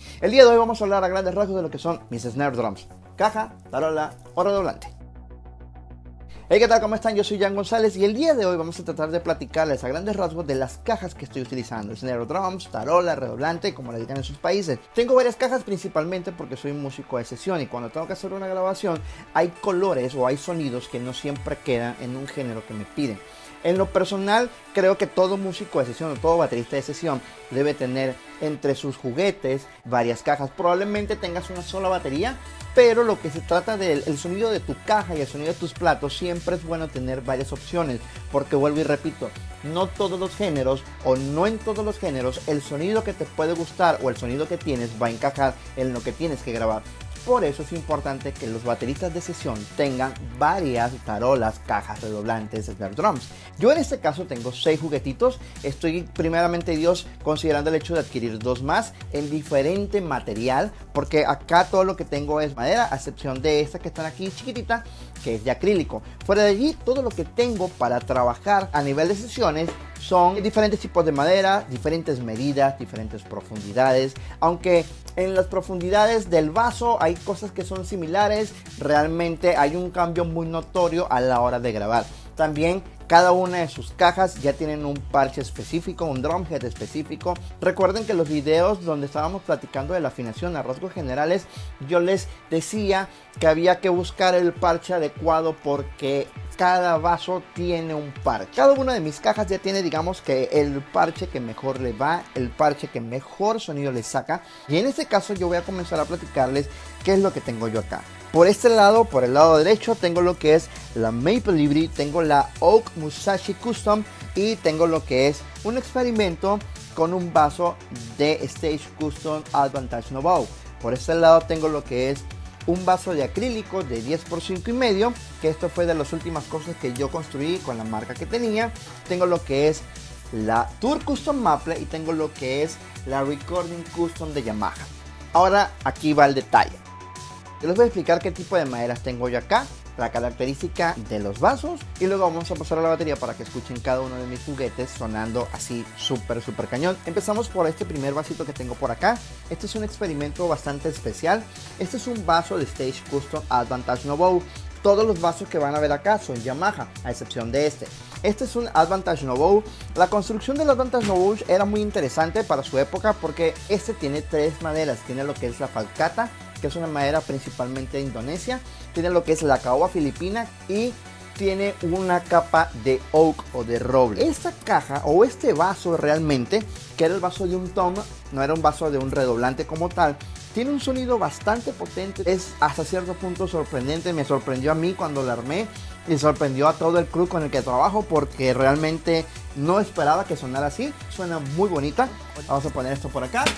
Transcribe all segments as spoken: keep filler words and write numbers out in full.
El día de hoy vamos a hablar a grandes rasgos de lo que son mis snare drums, caja, tarola o redoblante. Hey, ¿qué tal? ¿Cómo están? Yo soy Jan González y el día de hoy vamos a tratar de platicarles a grandes rasgos de las cajas que estoy utilizando: snare drums, tarola, redoblante, como le digan en sus países. Tengo varias cajas principalmente porque soy un músico de sesión y cuando tengo que hacer una grabación hay colores o hay sonidos que no siempre quedan en un género que me piden. En lo personal, creo que todo músico de sesión o todo baterista de sesión debe tener entre sus juguetes varias cajas. Probablemente tengas una sola batería, pero lo que se trata del el sonido de tu caja y el sonido de tus platos, siempre es bueno tener varias opciones, porque vuelvo y repito, no todos los géneros o no en todos los géneros el sonido que te puede gustar o el sonido que tienes va a encajar en lo que tienes que grabar. Por eso es importante que los bateristas de sesión tengan varias tarolas, cajas, redoblantes, snare drums. Yo en este caso tengo seis juguetitos. Estoy primeramente Dios considerando el hecho de adquirir dos más en diferente material, porque acá todo lo que tengo es madera, a excepción de esta que están aquí chiquitita, que es de acrílico. Fuera de allí, todo lo que tengo para trabajar a nivel de sesiones son diferentes tipos de madera, diferentes medidas, diferentes profundidades. Aunque en las profundidades del vaso hay cosas que son similares, realmente hay un cambio muy notorio a la hora de grabar. También cada una de sus cajas ya tienen un parche específico, un drumhead específico. Recuerden que los videos donde estábamos platicando de la afinación a rasgos generales, yo les decía que había que buscar el parche adecuado porque cada vaso tiene un parche. Cada una de mis cajas ya tiene, digamos, que el parche que mejor le va, el parche que mejor sonido le saca. Y en este caso yo voy a comenzar a platicarles qué es lo que tengo yo acá. Por este lado, por el lado derecho, tengo lo que es la Maple Liberty, tengo la Oak Musashi Custom y tengo lo que es un experimento con un vaso de Stage Custom Advantage Novo. Por este lado tengo lo que es un vaso de acrílico de diez por cinco y medio, que esto fue de las últimas cosas que yo construí con la marca que tenía. Tengo lo que es la Tour Custom Maple y tengo lo que es la Recording Custom de Yamaha. Ahora aquí va el detalle. Yo les voy a explicar qué tipo de maderas tengo yo acá, la característica de los vasos y luego vamos a pasar a la batería para que escuchen cada uno de mis juguetes sonando así súper súper cañón. Empezamos por este primer vasito que tengo por acá. Este es un experimento bastante especial. Este es un vaso de Stage Custom Advantage Novo. Todos los vasos que van a ver acá son Yamaha, a excepción de este. Este es un Advantage Novo. La construcción del Advantage Novo era muy interesante para su época porque este tiene tres maderas. Tiene lo que es la falcata, que es una madera principalmente de Indonesia, tiene lo que es la caoba filipina y tiene una capa de oak o de roble. Esta caja o este vaso realmente, que era el vaso de un tom, no era un vaso de un redoblante como tal, tiene un sonido bastante potente, es hasta cierto punto sorprendente. Me sorprendió a mí cuando la armé y sorprendió a todo el crew con el que trabajo porque realmente no esperaba que sonara así. Suena muy bonita. Vamos a poner esto por acá.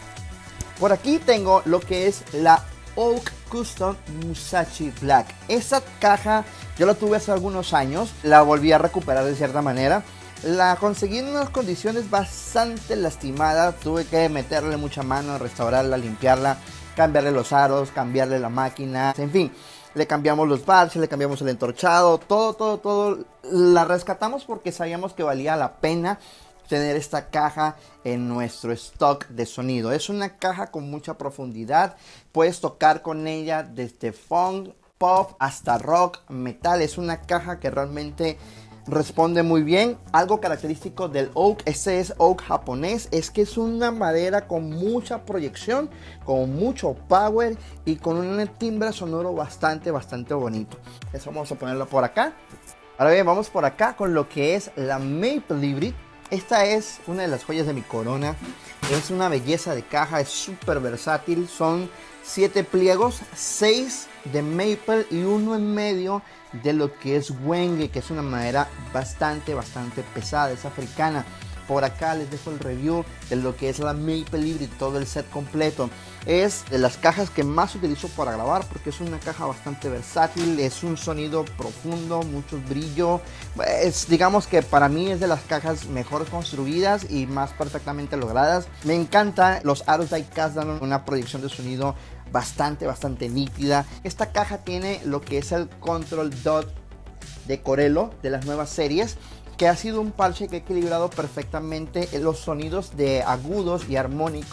Por aquí tengo lo que es la Oak Custom Musashi Black. Esa caja yo la tuve hace algunos años, la volví a recuperar de cierta manera. La conseguí en unas condiciones bastante lastimadas, tuve que meterle mucha mano, restaurarla, limpiarla, cambiarle los aros, cambiarle la máquina, en fin. Le cambiamos los parches, le cambiamos el entorchado, todo, todo, todo. La rescatamos porque sabíamos que valía la pena tener esta caja en nuestro stock de sonido. Es una caja con mucha profundidad, puedes tocar con ella desde funk, pop hasta rock, metal. Es una caja que realmente responde muy bien. Algo característico del oak, este es oak japonés, es que es una madera con mucha proyección, con mucho power y con un timbre sonoro bastante bastante bonito. Eso vamos a ponerlo por acá. Ahora bien, vamos por acá con lo que es la Maple Liberty. Esta es una de las joyas de mi corona. Es una belleza de caja, es súper versátil. Son siete pliegos, seis de maple y uno en medio de lo que es wenge, que es una madera bastante, bastante pesada, es africana. Por acá les dejo el review de lo que es la Maple Liberty, todo el set completo. Es de las cajas que más utilizo para grabar porque es una caja bastante versátil, es un sonido profundo, mucho brillo. Es, digamos que para mí es de las cajas mejor construidas y más perfectamente logradas. Me encanta, los aros die-cast dan una proyección de sonido bastante, bastante nítida. Esta caja tiene lo que es el Control Dot de Corello de las nuevas series, que ha sido un parche que ha equilibrado perfectamente los sonidos de agudos y armónicos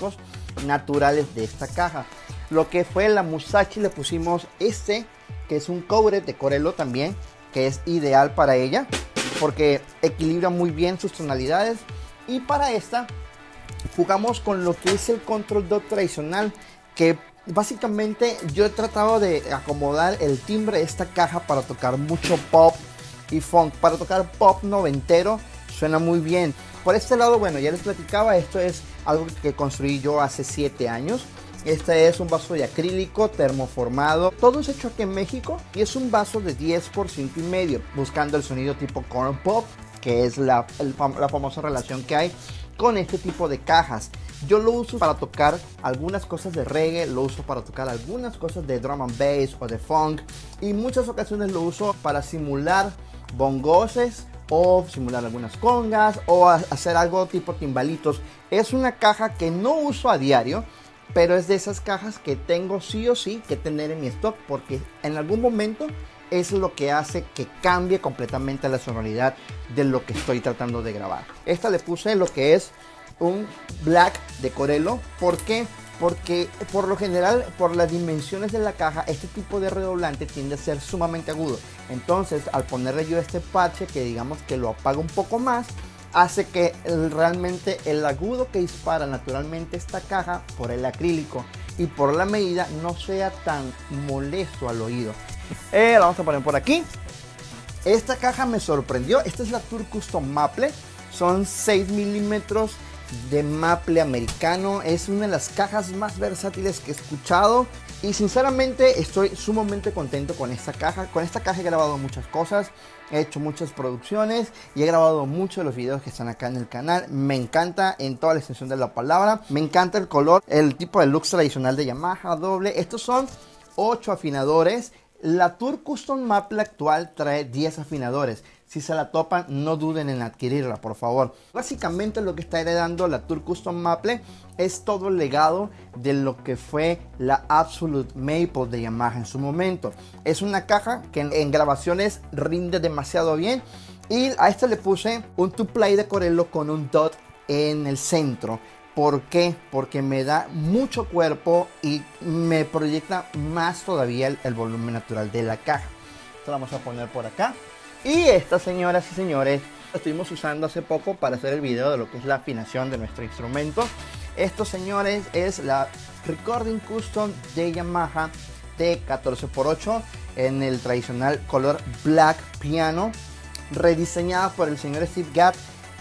naturales de esta caja. Lo que fue la Musashi le pusimos este, que es un cobre de Corello también, que es ideal para ella porque equilibra muy bien sus tonalidades. Y para esta jugamos con lo que es el control dot tradicional, que básicamente yo he tratado de acomodar el timbre de esta caja para tocar mucho pop y funk, para tocar pop noventero. Suena muy bien. Por este lado, bueno, ya les platicaba, esto es algo que construí yo hace siete años. Este es un vaso de acrílico termoformado, todo es hecho aquí en México, y es un vaso de diez por cinco y medio, buscando el sonido tipo corn pop, que es la, el, la famosa relación que hay con este tipo de cajas. Yo lo uso para tocar algunas cosas de reggae, lo uso para tocar algunas cosas de drum and bass o de funk, y muchas ocasiones lo uso para simular bongoses o simular algunas congas o hacer algo tipo timbalitos. Es una caja que no uso a diario, pero es de esas cajas que tengo sí o sí que tener en mi stock, porque en algún momento es lo que hace que cambie completamente la sonoridad de lo que estoy tratando de grabar. Esta le puse lo que es un black de Corello. ¿Por qué? Porque por lo general, por las dimensiones de la caja, este tipo de redoblante tiende a ser sumamente agudo. Entonces, al ponerle yo este parche, que digamos que lo apaga un poco más, hace que el, realmente el agudo que dispara naturalmente esta caja por el acrílico y por la medida no sea tan molesto al oído. Eh, la vamos a poner por aquí. Esta caja me sorprendió. Esta es la Tour Custom Maple. Son seis milímetros de maple americano. Es una de las cajas más versátiles que he escuchado. Y sinceramente estoy sumamente contento con esta caja. Con esta caja he grabado muchas cosas. He hecho muchas producciones y he grabado muchos de los videos que están acá en el canal. Me encanta en toda la extensión de la palabra. Me encanta el color, el tipo de looks tradicional de Yamaha doble. Estos son ocho afinadores. La Tour Custom Maple actual trae diez afinadores. Si se la topan, no duden en adquirirla, por favor. Básicamente lo que está heredando la Tour Custom Maple es todo el legado de lo que fue la Absolute Maple de Yamaha en su momento. Es una caja que en, en grabaciones rinde demasiado bien. Y a esta le puse un two play de Corello con un dot en el centro. ¿Por qué? Porque me da mucho cuerpo y me proyecta más todavía el, el volumen natural de la caja. Esto lo vamos a poner por acá. Y esta, señoras y señores, la estuvimos usando hace poco para hacer el video de lo que es la afinación de nuestro instrumento. Esto, señores, es la Recording Custom de Yamaha T catorce por ocho en el tradicional color Black Piano, rediseñada por el señor Steve Gadd.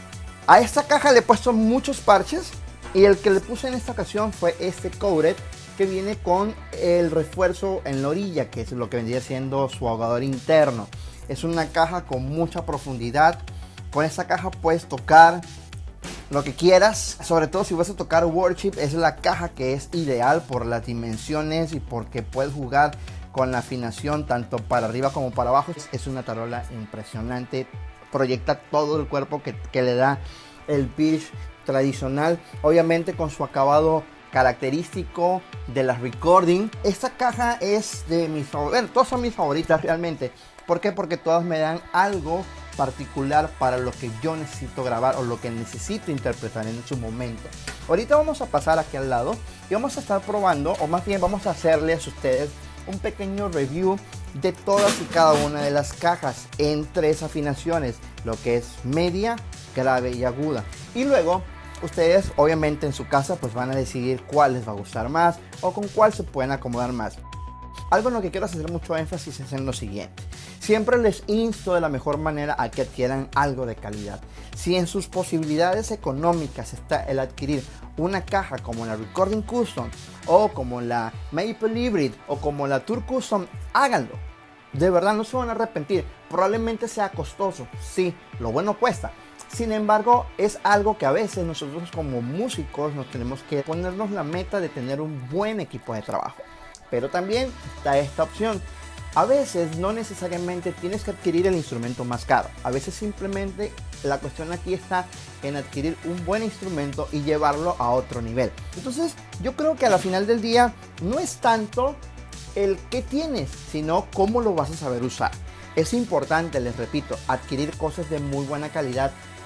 A esta caja le he puesto muchos parches y el que le puse en esta ocasión fue este cobre que viene con el refuerzo en la orilla, que es lo que vendría siendo su ahogador interno. Es una caja con mucha profundidad. Con esta caja puedes tocar lo que quieras. Sobre todo si vas a tocar worship, es la caja que es ideal por las dimensiones y porque puedes jugar con la afinación tanto para arriba como para abajo. Es una tarola impresionante. Proyecta todo el cuerpo que, que le da el pitch tradicional. Obviamente con su acabado característico de la recording. Esta caja es de mis favoritas. Bueno, todas son mis favoritas realmente. ¿Por qué? Porque todas me dan algo particular para lo que yo necesito grabar o lo que necesito interpretar en su momento. Ahorita vamos a pasar aquí al lado y vamos a estar probando, o más bien vamos a hacerles a ustedes un pequeño review de todas y cada una de las cajas en tres afinaciones, lo que es media, grave y aguda. Y luego ustedes obviamente en su casa pues van a decidir cuál les va a gustar más o con cuál se pueden acomodar más. Algo en lo que quiero hacer mucho énfasis es en lo siguiente. Siempre les insto de la mejor manera a que adquieran algo de calidad. Si en sus posibilidades económicas está el adquirir una caja como la Recording Custom o como la Maple Hybrid o como la Tour Custom, háganlo. De verdad no se van a arrepentir. Probablemente sea costoso, sí, lo bueno cuesta. Sin embargo, es algo que a veces nosotros como músicos nos tenemos que ponernos la meta de tener un buen equipo de trabajo. Pero también está esta opción. A veces no necesariamente tienes que adquirir el instrumento más caro. A veces simplemente la cuestión aquí está en adquirir un buen instrumento y llevarlo a otro nivel. Entonces yo creo que a la final del día no es tanto el qué tienes, sino cómo lo vas a saber usar. Es importante, les repito, adquirir cosas de muy buena calidad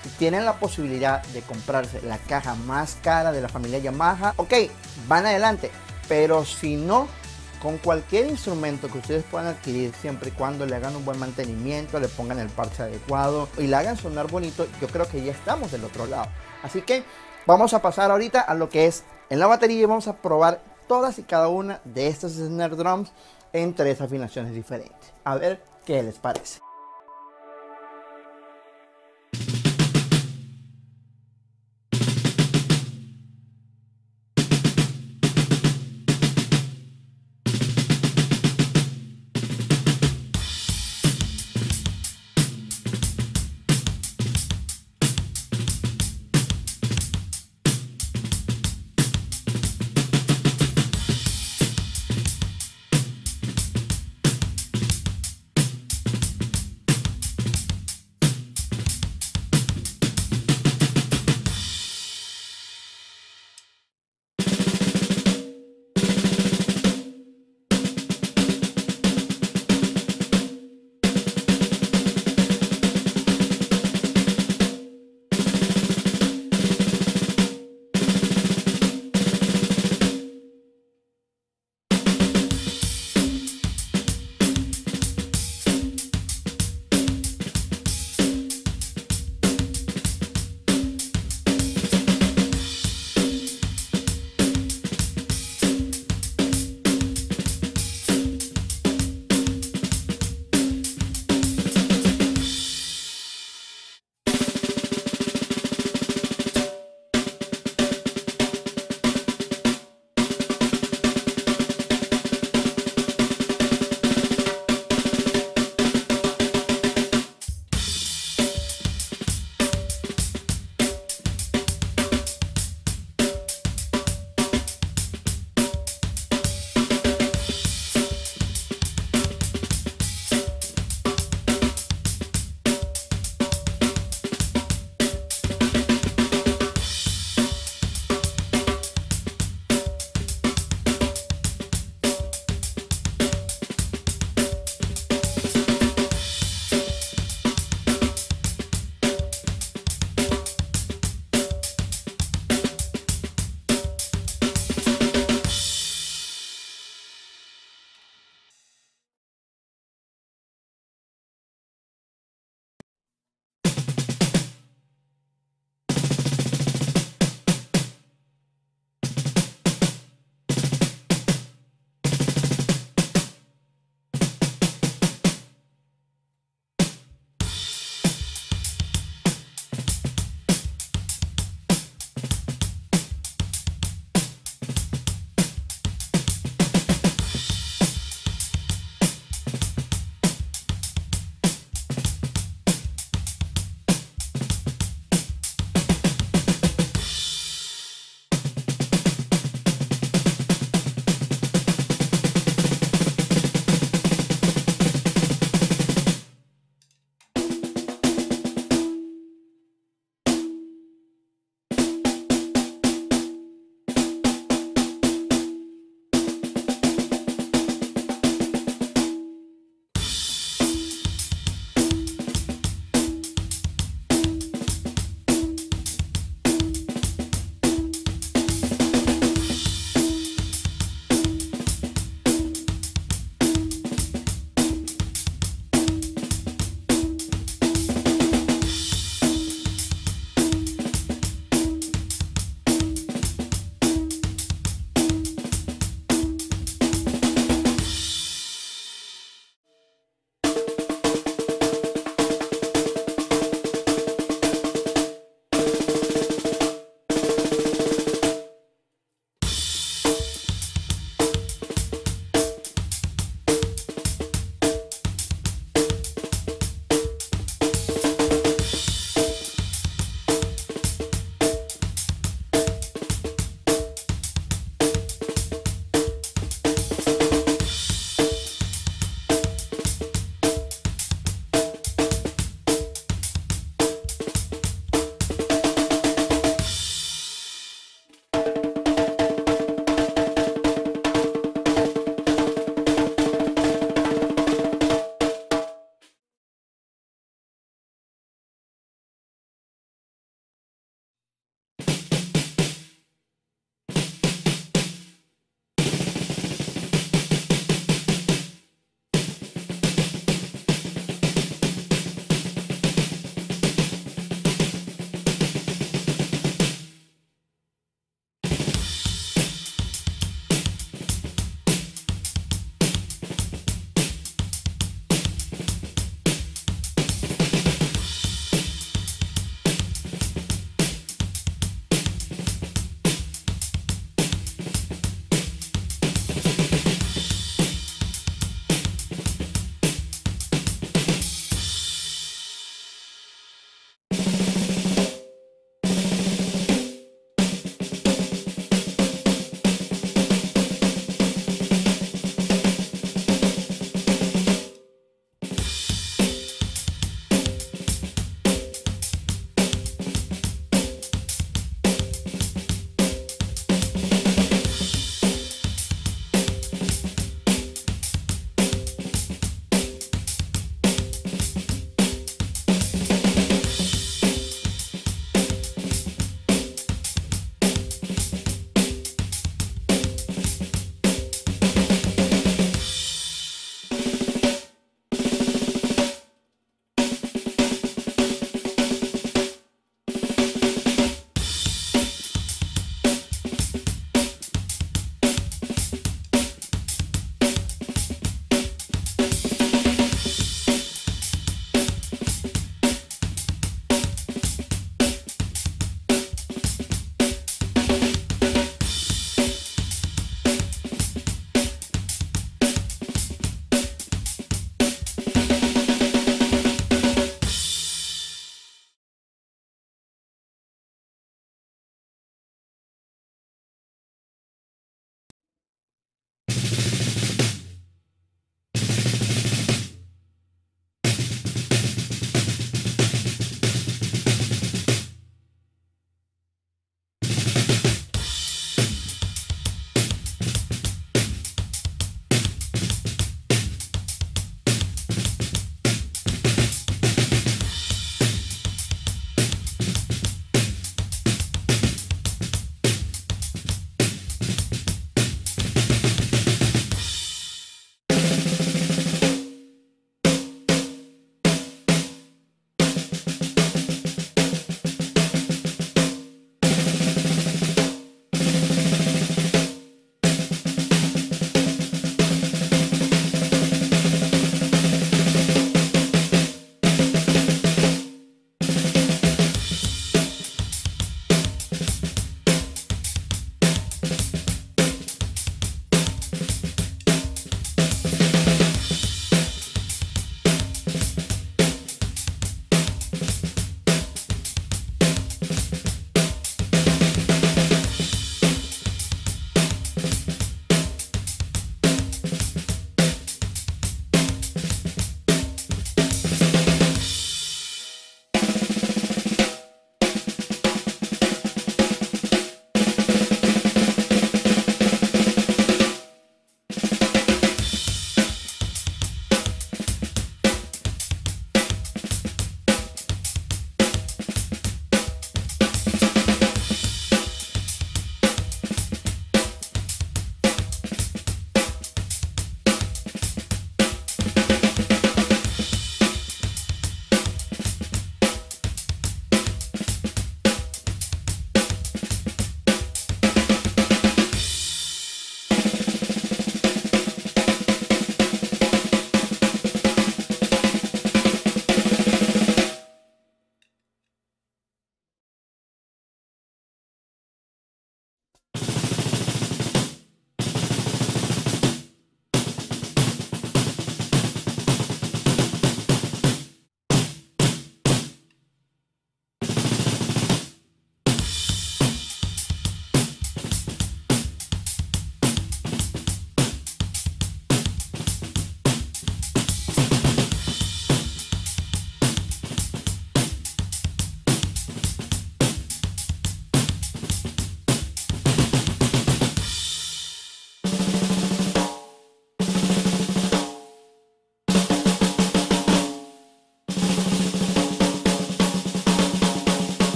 Si tienen la posibilidad de comprarse la caja más cara de la familia Yamaha, ok, van adelante. Pero si no, con cualquier instrumento que ustedes puedan adquirir, siempre y cuando le hagan un buen mantenimiento, le pongan el parche adecuado y le hagan sonar bonito, yo creo que ya estamos del otro lado. Así que vamos a pasar ahorita a lo que es en la batería y vamos a probar todas y cada una de estas snare drums en tres afinaciones diferentes. A ver qué les parece.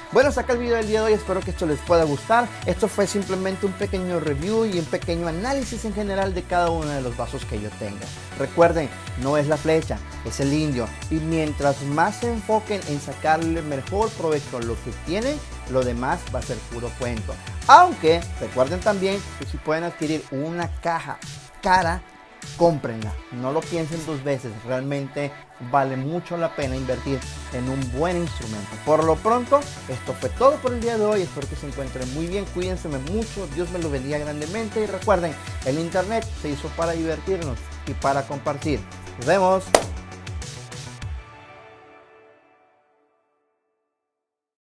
Bueno, hasta acá el video del día de hoy, espero que esto les pueda gustar. Esto fue simplemente un pequeño review y un pequeño análisis en general de cada uno de los vasos que yo tenga. Recuerden, no es la flecha, es el indio, y mientras más se enfoquen en sacarle mejor provecho a lo que tienen, lo demás va a ser puro cuento. Aunque recuerden también que si pueden adquirir una caja cara, cómprenla, no lo piensen dos veces, realmente vale mucho la pena invertir en un buen instrumento. Por lo pronto, esto fue todo por el día de hoy, espero que se encuentren muy bien, cuídense mucho, Dios me lo bendiga grandemente y recuerden, el internet se hizo para divertirnos y para compartir. Nos vemos.